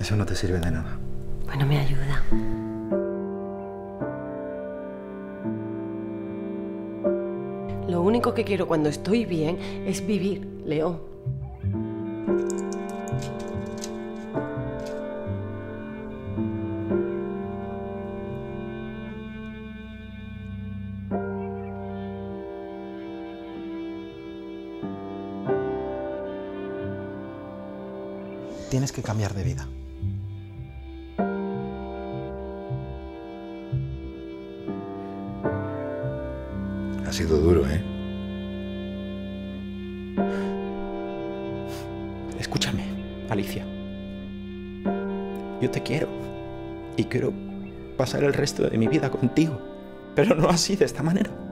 Eso no te sirve de nada. Bueno, me ayuda. Lo único que quiero cuando estoy bien es vivir, León. Tienes que cambiar de vida. Ha sido duro, ¿eh? Escúchame, Alicia. Yo te quiero. Y quiero pasar el resto de mi vida contigo. Pero no así, de esta manera.